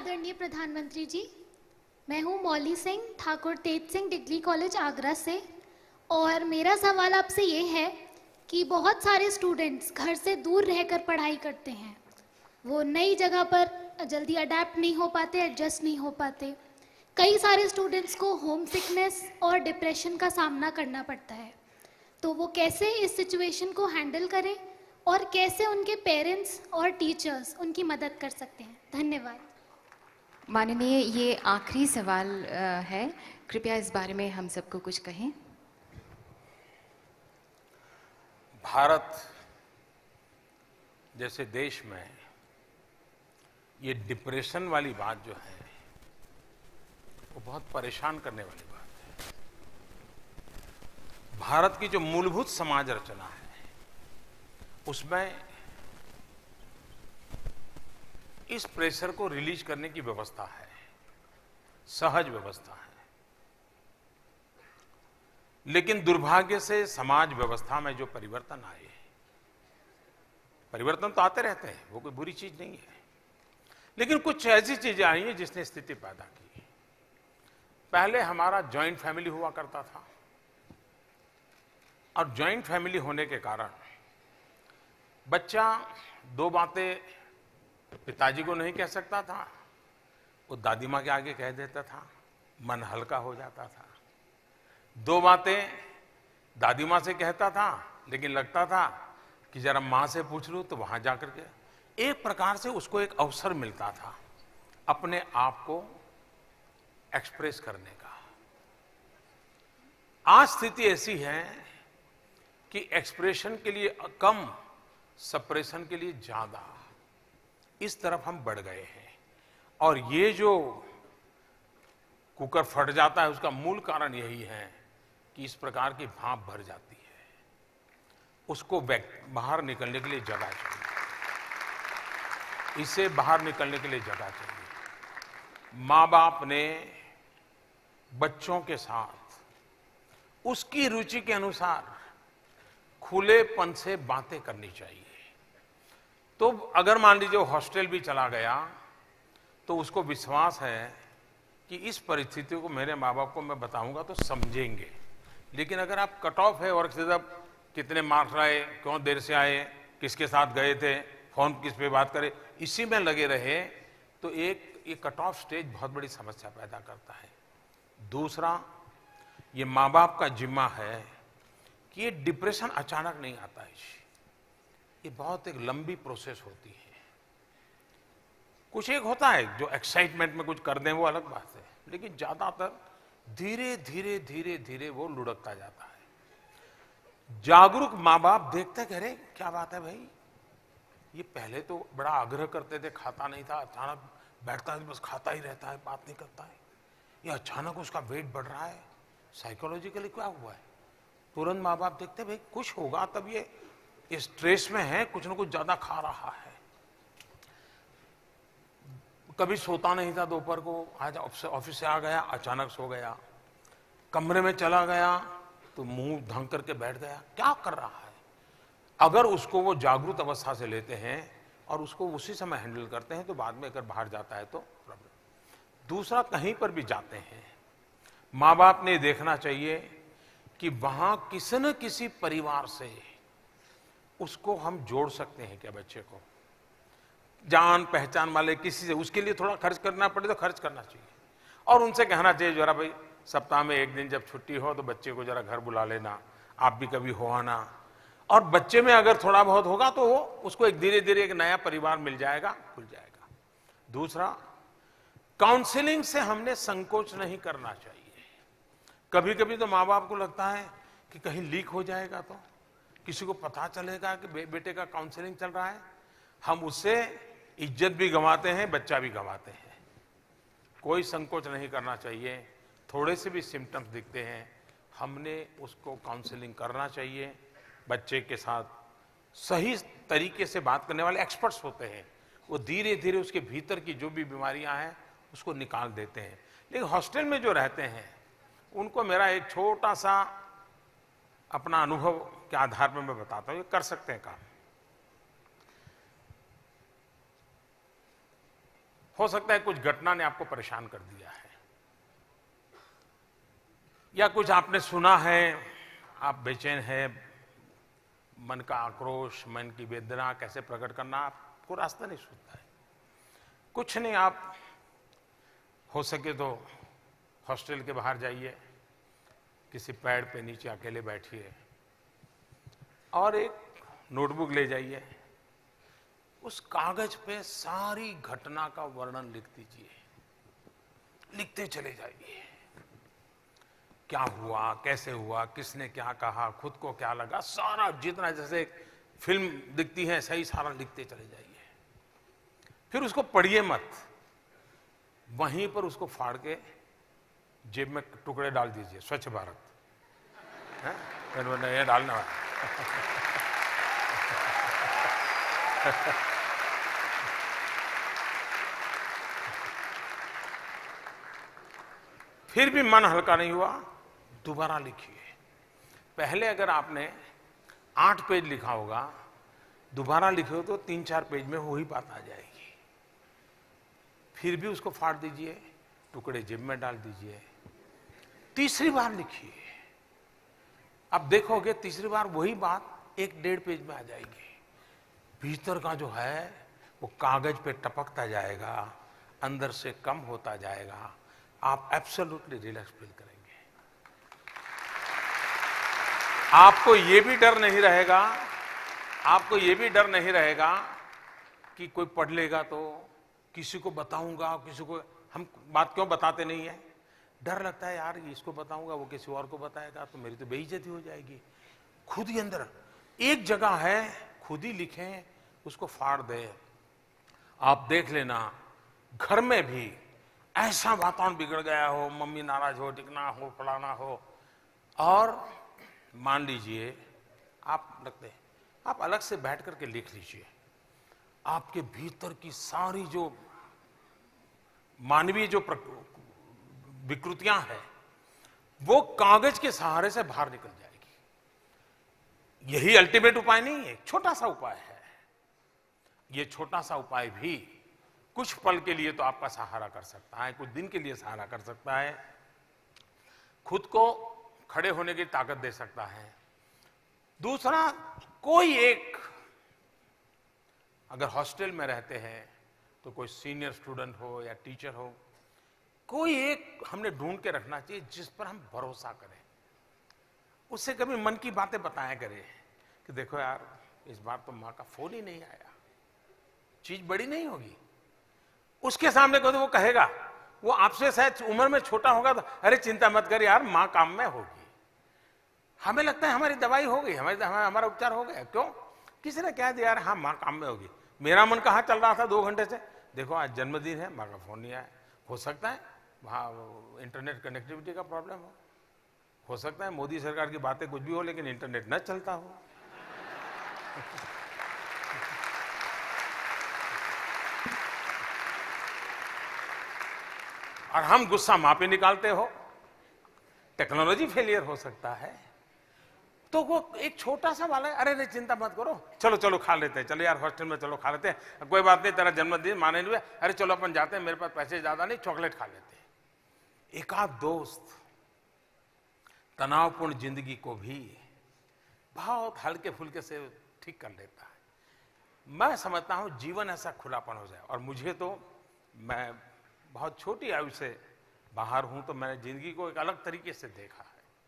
आदरणीय प्रधानमंत्री जी। मैं हूं मौली सिंह, ठाकुर तेज सिंह डिग्री कॉलेज आगरा से। और मेरा सवाल आपसे ये है कि बहुत सारे स्टूडेंट्स घर से दूर रहकर पढ़ाई करते हैं। वो नई जगह पर जल्दी अडेप्ट नहीं हो पाते, एडजस्ट नहीं हो पाते। कई सारे स्टूडेंट्स को होम सिकनेस और डिप्रेशन का सामना करना पड़ता है। तो वो कैसे इस सिचुएशन को हैंडल करें और कैसे उनके पेरेंट्स और टीचर्स उनकी मदद कर सकते हैं? धन्यवाद। माननीय, ये आखिरी सवाल है। कृपया इस बारे में हम सबको कुछ कहें। भारत जैसे देश में ये डिप्रेशन वाली बात जो है वो बहुत परेशान करने वाली बात है। भारत की जो मूलभूत समाज रचना है उसमें इस प्रेशर को रिलीज करने की व्यवस्था है, सहज व्यवस्था है। लेकिन दुर्भाग्य से समाज व्यवस्था में जो परिवर्तन आए, परिवर्तन तो आते रहते हैं, वो कोई बुरी चीज नहीं है, लेकिन कुछ ऐसी चीजें आई हैं जिसने स्थिति पैदा की। पहले हमारा जॉइंट फैमिली हुआ करता था और जॉइंट फैमिली होने के कारण बच्चा दो बातें पिताजी को नहीं कह सकता था, वो दादी माँ के आगे कह देता था, मन हल्का हो जाता था। दो बातें दादी माँ से कहता था, लेकिन लगता था कि जरा माँ से पूछ लूं तो वहां जाकर के एक प्रकार से उसको एक अवसर मिलता था अपने आप को एक्सप्रेस करने का। आज स्थिति ऐसी है कि एक्सप्रेशन के लिए कम, सप्रेशन के लिए ज्यादा, इस तरफ हम बढ़ गए हैं। और ये जो कुकर फट जाता है उसका मूल कारण यही है कि इस प्रकार की भाप भर जाती है, उसको बाहर निकलने के लिए जगह चाहिए, इससे बाहर निकलने के लिए जगह चाहिए। माँ बाप ने बच्चों के साथ उसकी रुचि के अनुसार खुलेपन से बातें करनी चाहिए। तो अगर मान लीजिए हॉस्टल भी चला गया तो उसको विश्वास है कि इस परिस्थिति को मेरे माँ बाप को मैं बताऊंगा तो समझेंगे। लेकिन अगर आप कट ऑफ है और सिर्फ कितने मार्क्स आए, क्यों देर से आए, किसके साथ गए थे, फोन किस पे बात करे, इसी में लगे रहे तो एक ये कट ऑफ स्टेज बहुत बड़ी समस्या पैदा करता है। दूसरा, ये माँ बाप का जिम्मा है कि ये डिप्रेशन अचानक नहीं आता है, ये बहुत एक लंबी प्रोसेस होती है। कुछ एक होता है जो एक्साइटमेंट में कुछ कर दें, वो अलग बात है, लेकिन ज्यादातर धीरे धीरे धीरे धीरे वो लुढ़कता जाता है। जागरूक माँ बाप देखते कह रहे क्या बात है भाई, ये पहले तो बड़ा आग्रह करते थे, खाता नहीं था, अचानक बैठता है बस खाता ही रहता है, बात नहीं करता है, ये अचानक उसका वेट बढ़ रहा है, साइकोलॉजिकली क्या हुआ है। तुरंत माँ बाप देखते भाई कुछ होगा, तब ये स्ट्रेस में है, कुछ ना कुछ ज्यादा खा रहा है। कभी सोता नहीं था दोपहर को, आज ऑफिस से आ गया, अचानक सो गया, कमरे में चला गया तो मुंह ढंग करके बैठ गया, क्या कर रहा है। अगर उसको वो जागरूक अवस्था से लेते हैं और उसको उसी समय हैंडल करते हैं तो बाद में अगर बाहर जाता है तो प्रॉब्लम। दूसरा, कहीं पर भी जाते हैं माँ बाप ने देखना चाहिए कि वहां किसी न किसी परिवार से उसको हम जोड़ सकते हैं क्या, बच्चे को जान पहचान वाले किसी से, उसके लिए थोड़ा खर्च करना पड़े तो खर्च करना चाहिए। और उनसे कहना चाहिए जरा भाई सप्ताह में एक दिन जब छुट्टी हो तो बच्चे को जरा घर बुला लेना, आप भी कभी हो आना। और बच्चे में अगर थोड़ा बहुत होगा तो वो उसको एक धीरे धीरे एक नया परिवार मिल जाएगा, खुल जाएगा। दूसरा, काउंसलिंग से हमने संकोच नहीं करना चाहिए। कभी कभी तो माँ बाप को लगता है कि कहीं लीक हो जाएगा तो किसी को पता चलेगा कि बेटे का काउंसलिंग चल रहा है, हम उससे इज्जत भी गंवाते हैं, बच्चा भी गंवाते हैं। कोई संकोच नहीं करना चाहिए। थोड़े से भी सिम्टम्स दिखते हैं, हमने उसको काउंसलिंग करना चाहिए। बच्चे के साथ सही तरीके से बात करने वाले एक्सपर्ट्स होते हैं, वो धीरे धीरे उसके भीतर की जो भी बीमारियां हैं उसको निकाल देते हैं। लेकिन हॉस्टल में जो रहते हैं उनको मेरा एक छोटा सा अपना अनुभव के आधार पर मैं बताता हूं, ये कर सकते हैं काम। हो सकता है कुछ घटना ने आपको परेशान कर दिया है, या कुछ आपने सुना है, आप बेचैन है, मन का आक्रोश, मन की वेदना कैसे प्रकट करना आपको रास्ता नहीं सूझता है। कुछ नहीं, आप हो सके तो हॉस्टल के बाहर जाइए, किसी पेड़ पे नीचे अकेले बैठिए और एक नोटबुक ले जाइए, उस कागज पे सारी घटना का वर्णन लिख दीजिए, लिखते चले जाइए। क्या हुआ, कैसे हुआ, किसने क्या कहा, खुद को क्या लगा, सारा जितना जैसे फिल्म दिखती है सही सारा लिखते चले जाइए। फिर उसको पढ़िए मत, वहीं पर उसको फाड़ के जेब में टुकड़े डाल दीजिए। स्वच्छ भारत है, मैंने ये डालना है। फिर भी मन हल्का नहीं हुआ, दोबारा लिखिए। पहले अगर आपने 8 पेज लिखा होगा, दोबारा लिखे हो तो 3-4 पेज में वही बात आ जाएगी। फिर भी उसको फाड़ दीजिए, टुकड़े जेब में डाल दीजिए, तीसरी बार लिखिए। अब देखोगे तीसरी बार वही बात 1-1.5 पेज में आ जाएगी। भीतर का जो है वो कागज पे टपकता जाएगा, अंदर से कम होता जाएगा, आप एब्सोल्युटली रिलैक्स फील करेंगे। आपको ये भी डर नहीं रहेगा, आपको ये भी डर नहीं रहेगा कि कोई पढ़ लेगा तो, किसी को बताऊंगा, किसी को हम बात क्यों बताते नहीं है, डर लगता है यार इसको बताऊंगा वो किसी और को बताएगा तो मेरी तो बेइज्जती हो जाएगी। खुद ही अंदर एक जगह है, खुद ही लिखें, उसको फाड़ दे। आप देख लेना घर में भी ऐसा वातावरण बिगड़ गया हो, मम्मी नाराज हो, टिकना हो, फलाना हो, और मान लीजिए आप लगते हैं, आप अलग से बैठ करके लिख लीजिए। आपके भीतर की सारी जो मानवीय जो विकृतियां हैं वो कागज के सहारे से बाहर निकल जाएगी। यही अल्टीमेट उपाय नहीं है, छोटा सा उपाय है। ये छोटा सा उपाय भी कुछ पल के लिए तो आपका सहारा कर सकता है, कुछ दिन के लिए सहारा कर सकता है, खुद को खड़े होने की ताकत दे सकता है। दूसरा, कोई एक, अगर हॉस्टल में रहते हैं तो कोई सीनियर स्टूडेंट हो या टीचर हो, कोई एक हमने ढूंढ के रखना चाहिए जिस पर हम भरोसा करें, उससे कभी मन की बातें बताया करें कि देखो यार इस बार तो माँ का फोन ही नहीं आया, चीज बड़ी नहीं होगी। उसके सामने कहो तो वो कहेगा, वो आपसे शायद उम्र में छोटा होगा तो अरे चिंता मत कर यार माँ काम में होगी। हमें लगता है हमारी दवाई हो गई, हमारा उपचार हो गया। क्यों? किसी ने कह दिया यार हाँ माँ काम में होगी। मेरा मन कहाँ चल रहा था 2 घंटे से, देखो आज जन्मदिन है, माँ का फोन नहीं आया। हो सकता है वहाँ इंटरनेट कनेक्टिविटी का प्रॉब्लम हो सकता है मोदी सरकार की बातें कुछ भी हो लेकिन इंटरनेट न चलता हो। और हम गुस्सा माँ पे निकालते हो, टेक्नोलॉजी फेलियर हो सकता है। तो वो एक छोटा सा वाला है, अरे नहीं चिंता मत करो, चलो चलो खा लेते हैं, चलो यार हॉस्टल में चलो खा लेते हैं, कोई बात नहीं तेरा जन्मदिन माने नहीं, अरे चलो अपन जाते हैं, मेरे पास पैसे ज्यादा नहीं, चॉकलेट खा लेते हैं। एक आध दोस्त तनावपूर्ण जिंदगी को भी बहुत हल्के फुल्के से ठीक कर लेता है। मैं समझता हूं जीवन ऐसा खुलापन हो जाए। और मुझे तो, मैं बहुत छोटी आयु से बाहर हूं तो मैंने जिंदगी को एक अलग तरीके से देखा है,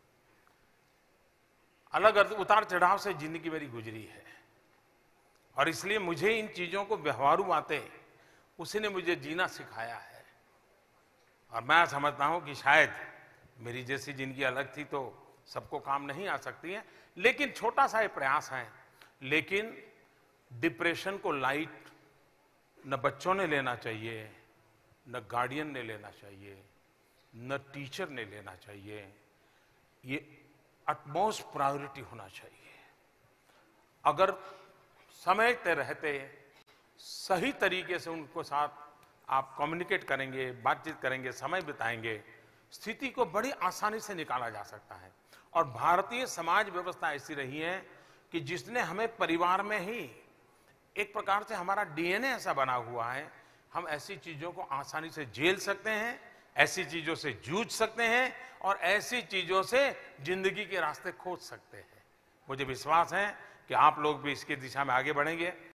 अलग उतार चढ़ाव से जिंदगी मेरी गुजरी है। और इसलिए मुझे इन चीजों को व्यवहारू बातें उसी ने मुझे जीना सिखाया है। और मैं समझता हूं कि शायद मेरी जैसी जिंदगी अलग थी तो सबको काम नहीं आ सकती है, लेकिन छोटा सा ये प्रयास है। लेकिन डिप्रेशन को लाइट न बच्चों ने लेना चाहिए, न गार्डियन ने लेना चाहिए, न टीचर ने लेना चाहिए। ये अटमोस्ट प्रायोरिटी होना चाहिए। अगर समझते रहते सही तरीके से उनको साथ आप कम्युनिकेट करेंगे, बातचीत करेंगे, समय बिताएंगे, स्थिति को बड़ी आसानी से निकाला जा सकता है। और भारतीय समाज व्यवस्था ऐसी रही है कि जिसने हमें परिवार में ही एक प्रकार से, हमारा डीएनए ऐसा बना हुआ है, हम ऐसी चीजों को आसानी से झेल सकते हैं, ऐसी चीजों से जूझ सकते हैं और ऐसी चीजों से जिंदगी के रास्ते खोज सकते हैं। मुझे विश्वास है कि आप लोग भी इसकी दिशा में आगे बढ़ेंगे।